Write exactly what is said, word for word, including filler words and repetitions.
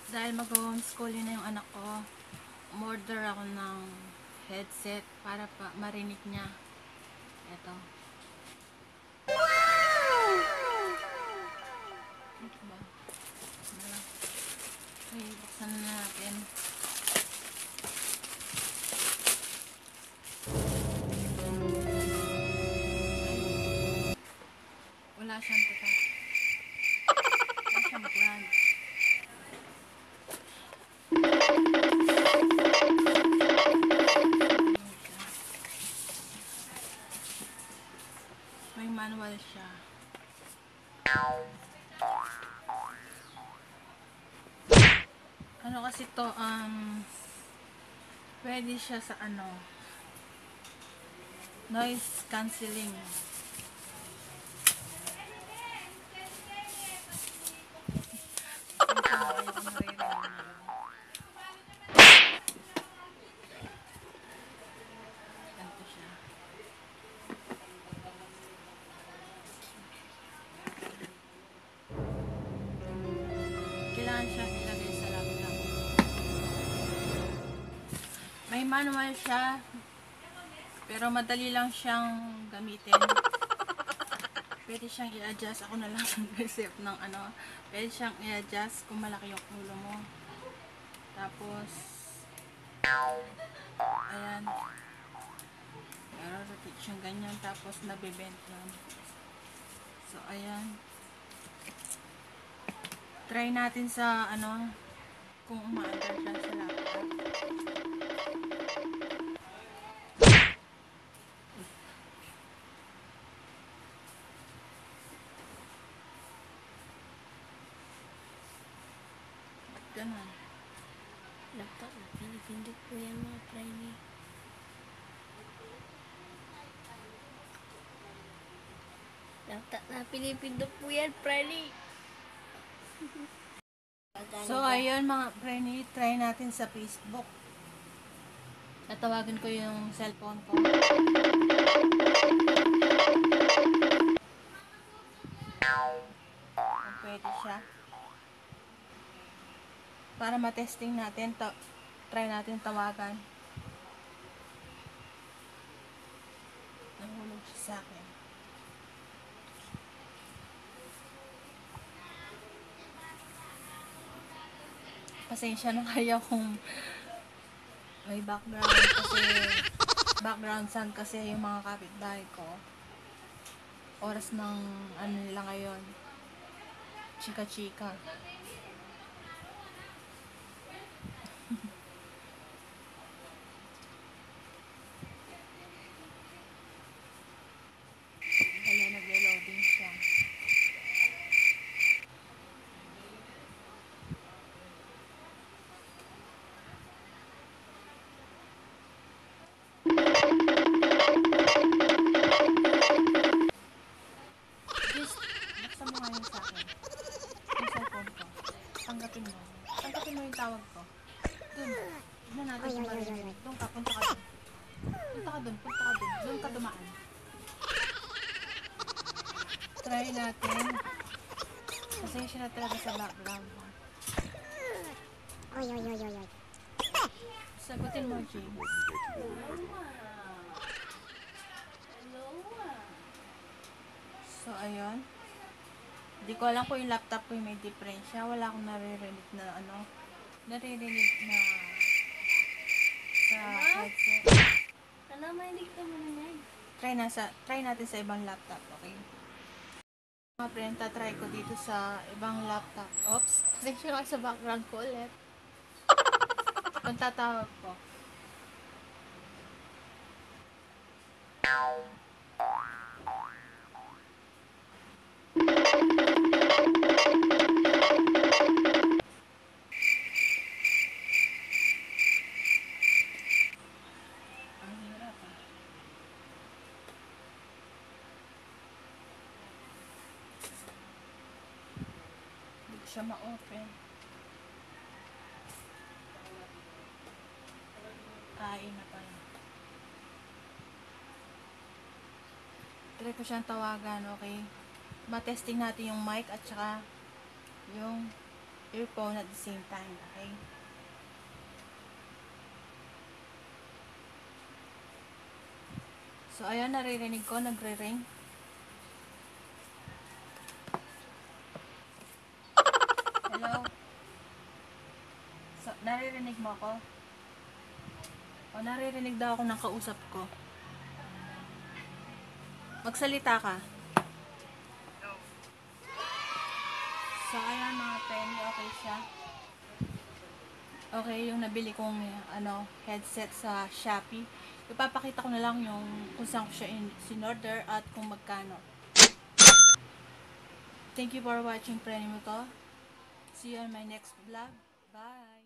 Dahil mag-homeschooling na yung anak ko, umorder ako ng headset para pa marinig niya. Ito. Ito ba? Ano? Okay, buksan na natin. Ay, wala siyang tata. Wala siyang brand. May manual siya. Ano kasi to, um, pwede siya sa ano, noise cancelling. Ganito siya. Kailangan siya ilagay sa laptop. May manual siya, pero madali lang siyang gamitin. Pwede siyang i-adjust. Ako na lang nag-isip ng ano. Pwede siyang i-adjust kung malaki yung ulo mo. Tapos, ayan. Pero rotate siyang ganyan. Tapos, nabibend lang. So, ayan. Try natin sa ano, kung umaandar siya sa laptop. Ganun. Laptop na pinipindot po yan mga prime. Laptop na pinipindot po yan, prime. So, ayun mga preni, try natin sa Facebook. Tatawagan ko yung cellphone ko. Kung pwede siya. Para matesting natin, ta try natin tawagan. Nahulog siya sa akin. Pasensya na kayo kung may background kasi background sound kasi yung mga kapitbahay ko. Oras ng ano nila ngayon. Chika-chika. Kaya naglo-loading siya. Just, buksan mo nga yun sa akin. Yung cellphone ko. Tanggapin mo. Tanggapin mo yung tawag ko. Dun. Tignan natin kung maririnig. Doon ka, punta ka dun. Punta ka dun, punta ka dun. Doon ka dumaan. Try natin. Pasensya na talaga sa background. Oy, oy, oy, oy, oy. Sagutin mo, James. So, ayun. Hindi ko alam kung yung laptop ko yung may diferensya. Wala akong naririnig na ano. Naririnig na sa headset. Ano, mahilig ka mo na yan? Try, na sa, try natin sa ibang laptop, okay? Mga friend, try ko dito sa ibang laptop. Oops, pasensya ka sa background ko ulit. Kung tatawag ko. Ang hirap ah. Hindi ko siya ma-open. Kain na pala. Try ko siyang tawagan, okay? Matesting natin yung mic at saka yung earphone at the same time, okay? So, ayan, naririnig ko, nagre-ring. Hello? So, naririnig mo ako? O, naririnig daw ako ng kausap ko. Magsalita ka. So, ayan mga penny, okay siya. Okay, yung nabili kong ano, headset sa Shopee. Ipapakita ko na lang yung kung saan ko siya in, sinorder at kung magkano. Thank you for watching, Penny mo to. See you on my next vlog. Bye!